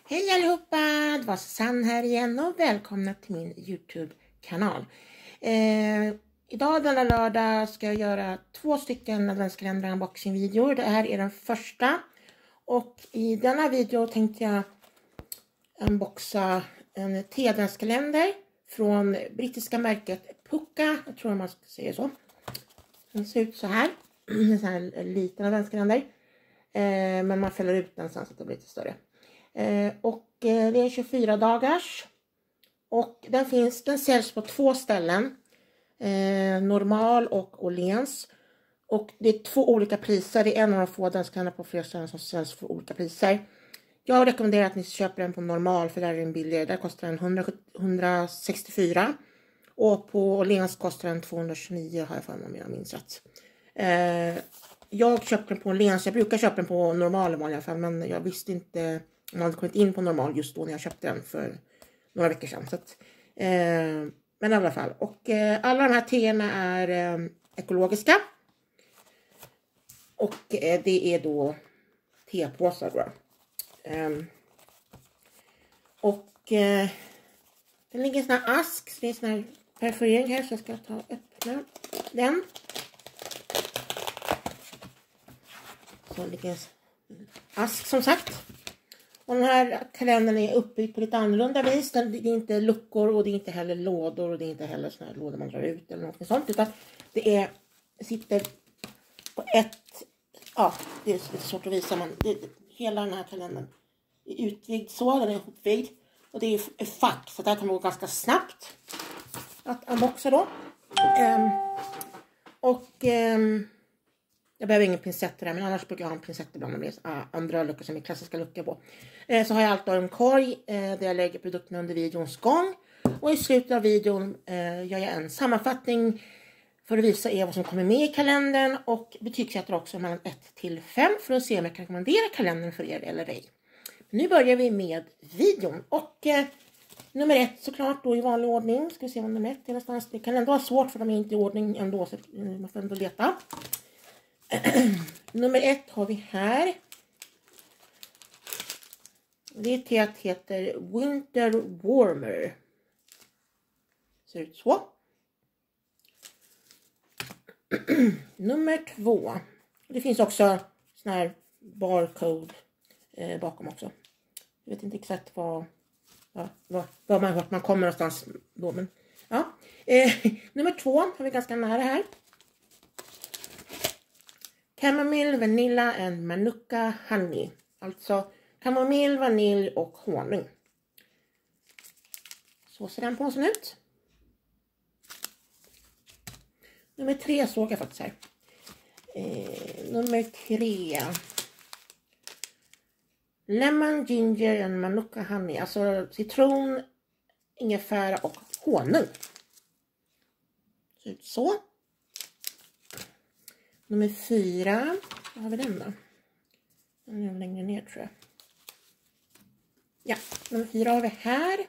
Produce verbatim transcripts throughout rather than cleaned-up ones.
Hej allihopa, det var Susanne här igen och välkomna till min YouTube-kanal. Eh, idag denna lördag ska jag göra två stycken adventskalender unboxing-videor. Det här är den första och i denna video tänkte jag unboxa en te-adventskalender från brittiska märket Pukka. Jag tror man ska säga så. Den ser ut så här, en sån här liten adventskalender. Eh, men man fäller ut den sen så att det blir lite större. Eh, och eh, det är tjugofyra dagars och den finns, den säljs på två ställen, eh, normal och Åhléns, och det är två olika priser. Det är en av de få adventskalendrar på flera ställen som säljs för olika priser. Jag rekommenderar att ni köper den på normal, för där är den billigare. Där kostar den hundrasextiofyra och på Åhléns kostar den tvåhundratjugonio, har jag för mig om jag minns rätt. eh, Jag köpte den på Åhléns. Jag brukar köpa den på normal i vanliga fall, men jag visste inte om man hade kommit in på normal just då när jag köpte den för några veckor sedan. Så att, eh, men i alla fall. Och eh, alla de här teerna är eh, ekologiska. Och eh, det är då tepåsar då. Eh, och eh, det ligger en sån här ask. Så det är en sån här perforering här, så jag ska ta och öppna den. Så det ligger en ask som sagt. Och den här kalendern är uppbyggd på lite annorlunda vis. Det är inte luckor och det är inte heller lådor och det är inte heller såna här lådor man drar ut eller något sånt. Utan det är, det sitter på ett, ja det är lite svårt att visa, men det, hela den här kalendern är utbyggd så, den är ihopbyggd. Och det är ett fack, så det här kan gå ganska snabbt att unboxa då. Um, och um, jag behöver ingen pincetter här, men annars brukar jag ha en pincett ibland om det är andra luckor som är klassiska luckor på. Eh, så har jag alltid en korg eh, där jag lägger produkterna under videons gång. Och i slutet av videon eh, gör jag en sammanfattning för att visa er vad som kommer med i kalendern. Och betygsätter också mellan ett till fem för att se om jag kan rekommendera kalendern för er eller ej. Nu börjar vi med videon. Och eh, nummer ett såklart då i vanlig ordning. Ska vi se vad nummer ett är någonstans. Det kan ändå vara svårt för de är inte i ordning ändå, så man får ändå leta. Nummer ett har vi här. Det teet heter Winter Warmer. Ser ut så. Nummer två. Det finns också sån här barcode eh, bakom också. Jag vet inte exakt vad, ja, vad, vad man, vart man kommer någonstans då. Men, ja. eh, nummer två har vi ganska nära här. Chamomile, vanilla and manuka honey. Alltså kamomill, vanilj och honung. Så ser den påsen ut. Nummer tre såg jag faktiskt här. Eh, nummer tre. Lemon, ginger and manuka honey. Alltså citron, ingefära och honung. Ser ut så. Nummer fyra. Vad har vi den då? Den är längre ner tror jag. Ja, nummer fyra har vi här.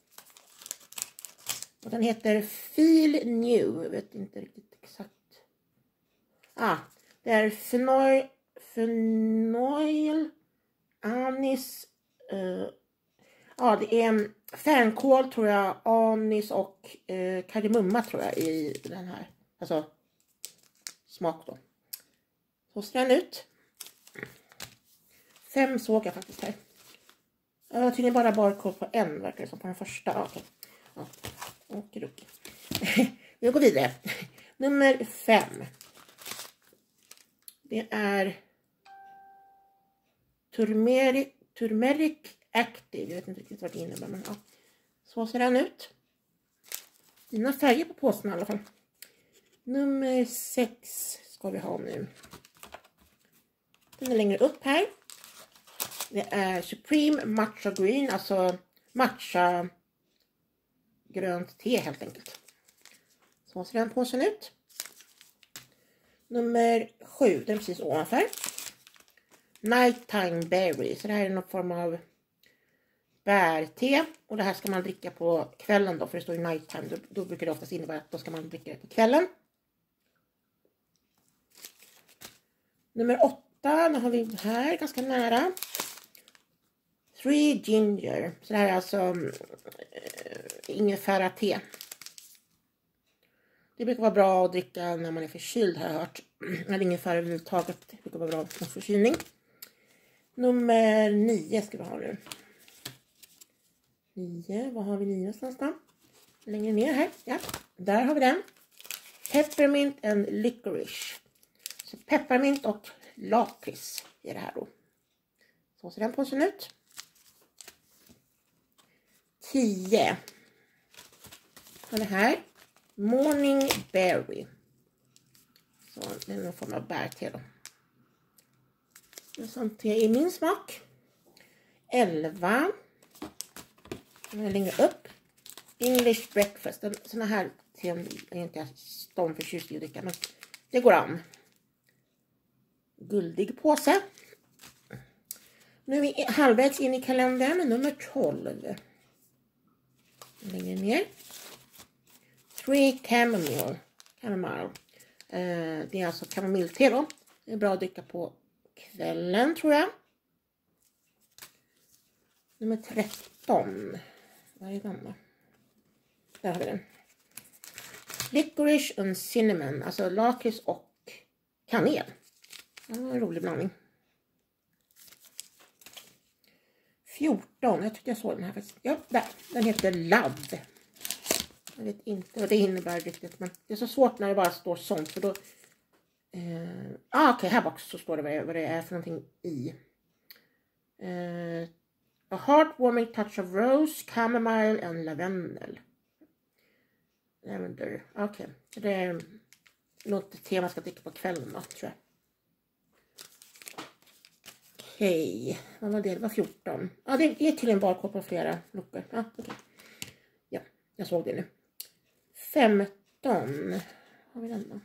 Och den heter Feel New. Jag vet inte riktigt exakt. Ah, det är fenoil, fenoil anis. Uh, ja, det är fänkål tror jag. Anis och uh, kardemumma tror jag i den här. Alltså smak då. Så ser den ut. Fem såg jag faktiskt här. Jag tycker bara barcode på en, verkar det som på den första. Okej. Ja. Och ruck. Vi går vidare. Nummer fem. Det är Turmeric, Turmeric Active. Jag vet inte riktigt vad det innebär, men ja. Så ser den ut. Dina färger på påsen i alla fall. Nummer sex ska vi ha nu. Den är längre upp här. Det är Supreme Matcha Green, alltså matcha grönt te helt enkelt. Så ser den påsen ut. Nummer sju, den är precis ovanför. Nighttime Berry, så det här är någon form av bärte. Och det här ska man dricka på kvällen då, för det står ju nighttime. Då, då brukar det oftast innebära att då ska man dricka det på kvällen. Nummer åtta, nu har vi här ganska nära. Three ginger. Så det här är alltså äh, ingefära te. Det brukar vara bra att dricka när man är förkyld, har jag hört. Eller ingefära överhuvudtaget. Det brukar vara bra mot förkylning. Nummer nio ska vi ha nu. Nio, vad har vi nio någonstans då? Längre ner här, ja. Där har vi den. Peppermint and licorice. Så peppermint och lakris är det här då. Så ser den påsen ut. tio. Har det här. Morning berry. Så det är någon form av bärte då. Det är sånt te i min smak. elva. Längre upp. English breakfast. Såna här te är inte jag stormförtjust i att dricka, men det går an. Guldig påse. Nu är vi halvvägs in i kalendern med nummer tolv. Längre ner. Three chamomile. Chamomile. Eh, det är alltså kamomillte då. Det är bra att dricka på kvällen, tror jag. Nummer tretton. Vad är den då? Där har vi den. Licorice and cinnamon. Alltså lakris och kanel. Det var en rolig blandning. fjorton. Jag tycker jag såg den här. Ja, där. Den heter Love. Jag vet inte vad det innebär riktigt. Men det är så svårt när det bara står sånt. För då... Eh, ah, okej, okay, här bak så står det vad det, vad det är för någonting i. Eh, a heartwarming touch of rose, chamomile and lavendel. Lavender. Okej. Okay. Det är något tema man ska dricka på kvällen då, tror jag. Okej. Okay. Vad var det? Det var fjorton. Ja, ah, det är till en barkod på flera luckor. Ah, okay. Ja, jag såg det nu. femton. Har vi den då?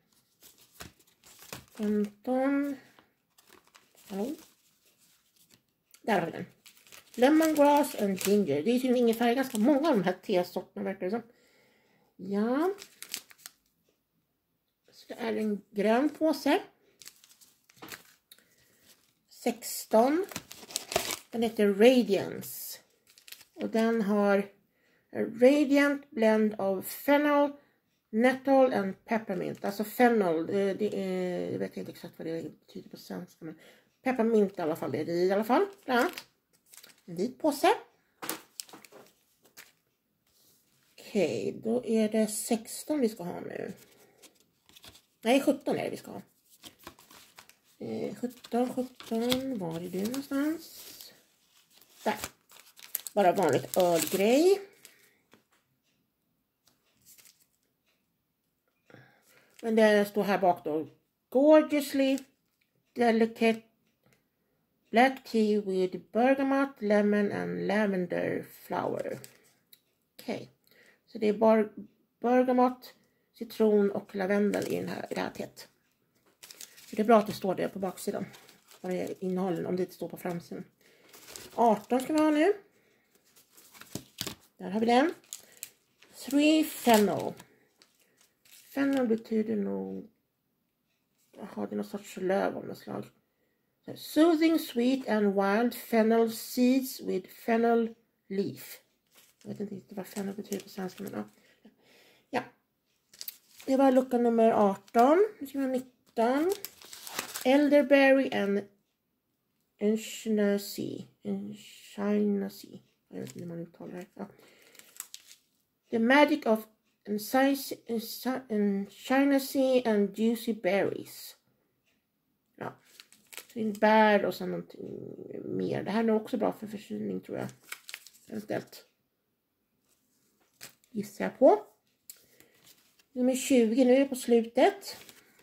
femton. Hallå? Där har vi den. Lemongrass and ginger. Det är ju ingefära ganska många av de här tesorterna, verkar det som. Ja. Så det är en grön påse. sexton. Den heter Radiance. Och den har a radiant blend of fennel, nettle and peppermint. Alltså fennel, det, det är, jag vet inte exakt vad det betyder på svenska. Men peppermint i alla fall, det är det i alla fall. Bland annat. En vit påse. Okej, okay, då är det sexton vi ska ha nu. Nej, sjutton är det vi ska ha. Eh, sjutton, sjutton, var är du någonstans? Där. Bara vanligt ölgrej. Men det står här bak då. Gorgeously delicate black tea with bergamot, lemon and lavender flower. Okej. Okay. Så det är bar bergamot, citron och lavendel i, den här, i det här teet. Så det är bra att det står det på baksidan. Vad det innehåller, om det inte står på framsidan. arton ska vi ha nu. Där har vi den. Three fennel. Fennel betyder nog... Jaha, det är någon sorts löv av något slag. Soothing, sweet and wild fennel seeds with fennel leaf. Jag vet inte riktigt vad fennel betyder på svenska, men ja. Ja. Det var lucka nummer arton. Nu ska vi ha nitton. Elderberry and Enchanasi. Enchanasi. Jag vet inte hur man uttalar det. Ja. The magic of Enchanasi and juicy berries. Ja. Bär och så någonting mer. Det här är också bra för förkylning, tror jag. Eventuellt. Gissar jag på. Nummer tjugo, nu är vi på slutet.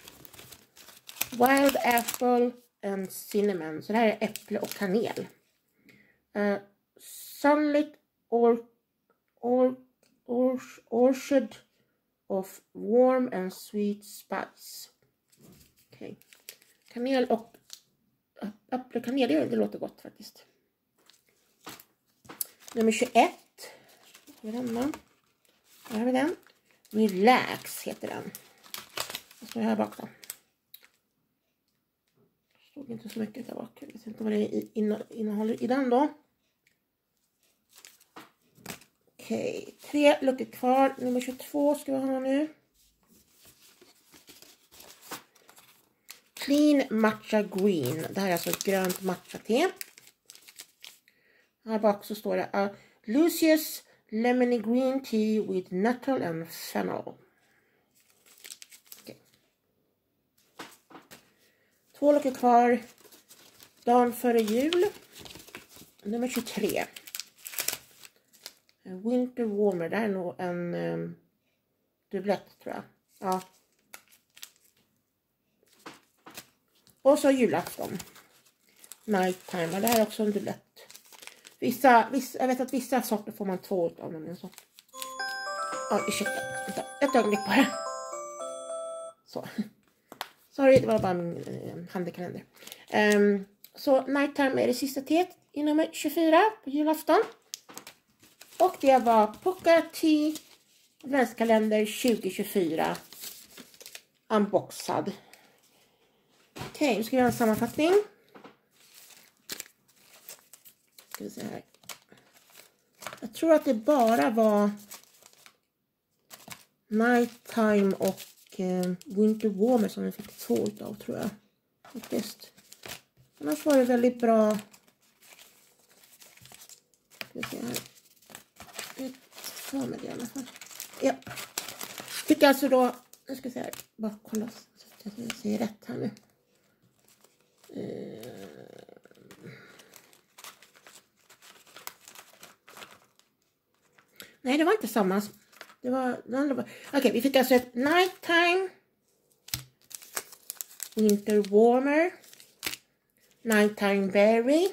Wild apple and cinnamon. Så det här är äpple och kanel. Uh, sunlit or, or, or, orchard of warm and sweet spice. Okej. Okay. Kanel och äpple och kanel, det, det låter gott faktiskt. Nummer tjugoett. Här har vi den. Relax heter den. Vad står det här bak då? Det stod inte så mycket där bak. Jag vet inte vad det innehåller i den då. Okej, okay. Tre luckor kvar. Nummer tjugotvå ska vi ha nu. Clean Matcha Green. Det här är alltså ett grönt matcha-te. Här bak så står det uh, Lucius Lemony Green Tea with Nettle and Fennel. Okay. Två luckor kvar. Dagen före jul. Nummer tjugotre. Winter Warmer. Det här är nog en um, dubblett tror jag. Ja. Och så julafton. Nighttime. Det här är också en dubblett. Vissa, vissa, jag vet att vissa sorter får man två av dem. Så. Ja, ursäkta. Vänta, ett ögonblick bara. Så. Sorry, det var bara min eh, handkalender. Um, så Nighttime är det sista teet i nummer tjugofyra på julafton. Och det var Pukka Tea adventskalender tjugo tjugofyra. Unboxad. Okej, okay, nu ska vi göra en sammanfattning. Ska vi se här. Jag tror att det bara var Nighttime och eh, Winter Warmer som vi fick två utav, tror jag. Faktiskt. Annars var det väldigt bra. Ska vi se här. Ett för med det i alla fall. Ja. Fick alltså då, nu ska vi se här. Bara kolla så att jag ser rätt här nu. Uh. Nej, det var inte samma. Det var... Okej, okay, vi fick alltså ett Nighttime. Winter Warmer. Nighttime Berry.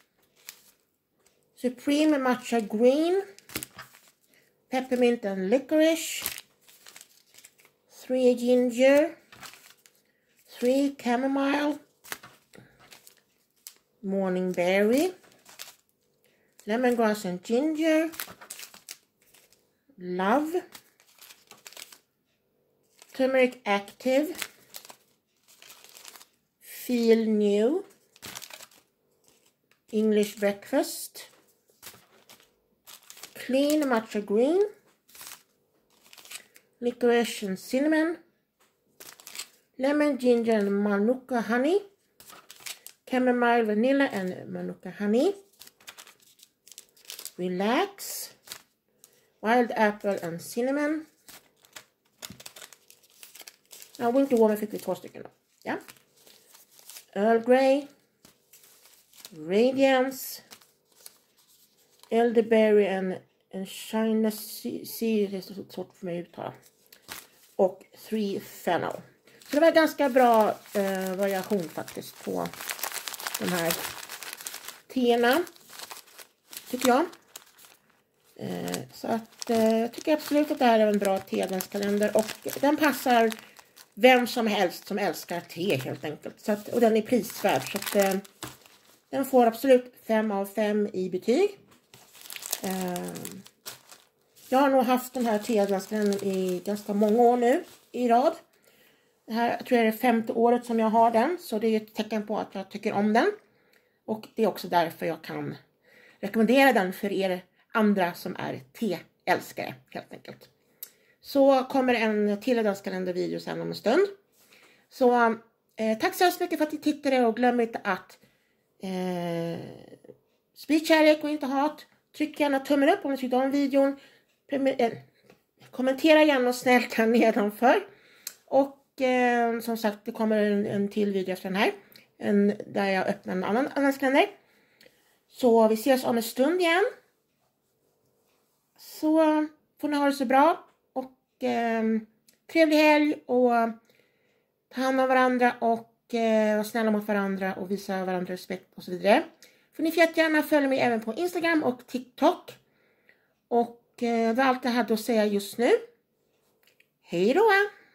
Supreme Matcha Green. Peppermint and Licorice. Three Ginger. Three Chamomile. Morning Berry. Lemongrass and Ginger. Love. Turmeric Active. Feel New. English Breakfast. Clean Matcha Green. Licorice and Cinnamon. Lemon, Ginger and Manuka Honey. Chamomile Vanilla and Manuka Honey. Relax. Wild Apple and Cinnamon. Ja, Winter Warmer fick vi två stycken då. Ja. Earl Grey. Radiance. Elderberry and, and China Sea. Det är så svårt för mig att uttala. Och Three Fennel. Så det var ganska bra eh, variation faktiskt på de här teerna. Tycker jag. Eh, så att eh, jag tycker absolut att det här är en bra te-adventskalender. Och den passar vem som helst som älskar te helt enkelt. Så att, och den är prisvärd. Så att eh, den får absolut fem av fem i betyg. Eh, jag har nog haft den här te-adventskalendern i ganska många år nu i rad. Det här jag tror jag är det femte året som jag har den. Så det är ett tecken på att jag tycker om den. Och det är också därför jag kan rekommendera den för er andra som är te-älskare helt enkelt. Så kommer en till adventskalendervideo sen om en stund. Så eh, tack så hemskt mycket för att ni tittade och glöm inte att eh, sprid kärlek och inte hat. Tryck gärna tummen upp om ni tyckte om videon. Eh, kommentera gärna och snällt här nedanför. Och eh, som sagt, det kommer en, en till video efter den här. En, där jag öppnar en annan adventskalender. Så vi ses om en stund igen. Så får ni ha det så bra. Och eh, trevlig helg. Och ta hand om varandra. Och eh, vara snälla mot varandra. Och visa varandra respekt och så vidare. För ni får jättegärna följa mig även på Instagram och TikTok. Och eh, det var allt jag hade att säga just nu. Hej då!